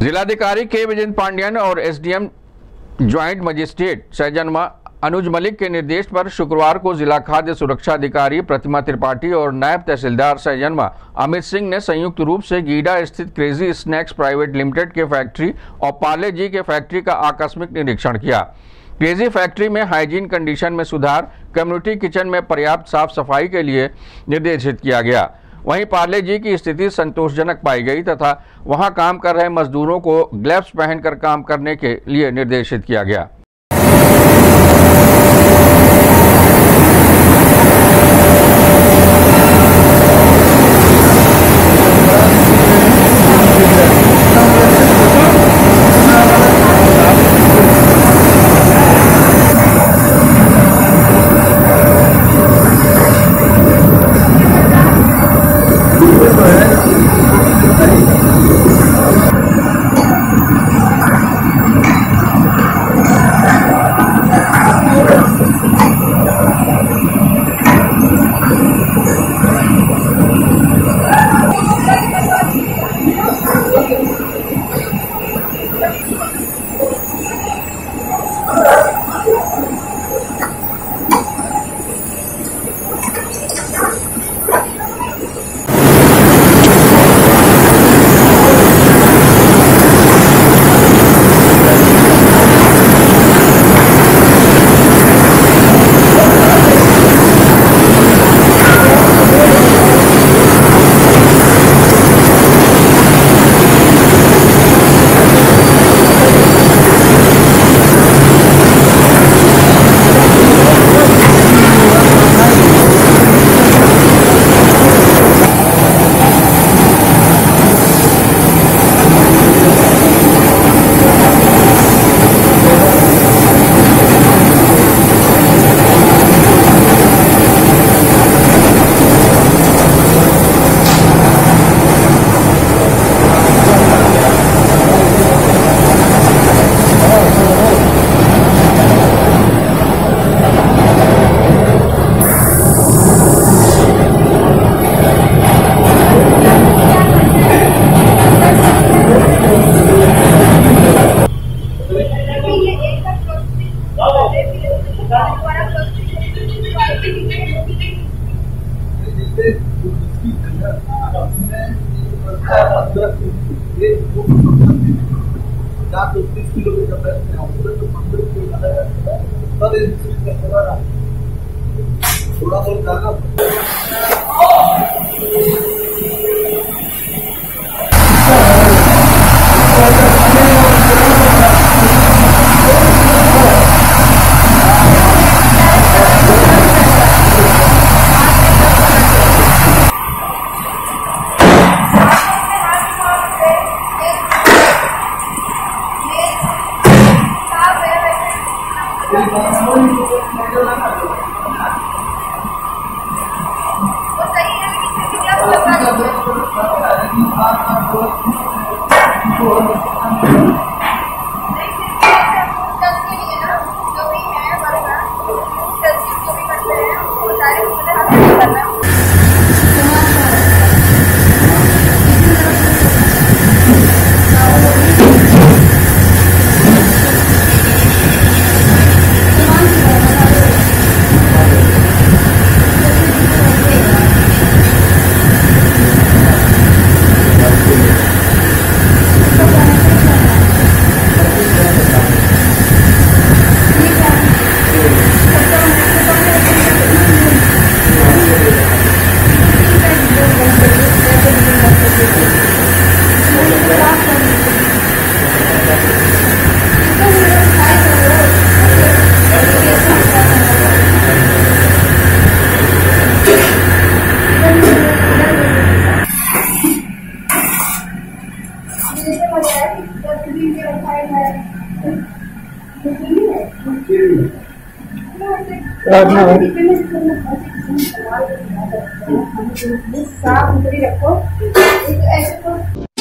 जिलाधिकारी के विजेंद्र पांडियन और SDM joint magistrate Sahjanwa Anuj Malik के निर्देश पर शुक्रवार को जिला खाद्य सुरक्षा अधिकारी प्रतिमा त्रिपाठी और नायब तहसीलदार सहजनवा अमित सिंह ने संयुक्त रूप से गीडा स्थित क्रेजी स्नैक्स प्राइवेट लिमिटेड के फैक्ट्री और पार्ले जी के फैक्ट्री का आकस्मिक निरीक्षण किया। क्रेजी फैक्ट्री में हाइजीन कंडीशन में सुधार, कम्युनिटी किचन में पर्याप्त साफ सफाई के लिए निर्देशित किया गया। वहीं पार्ले जी की स्थिति संतोषजनक पाई गई तथा वहां काम कर रहे मजदूरों को ग्लव्स पहनकर काम करने के लिए निर्देशित किया गया। साफ रखो।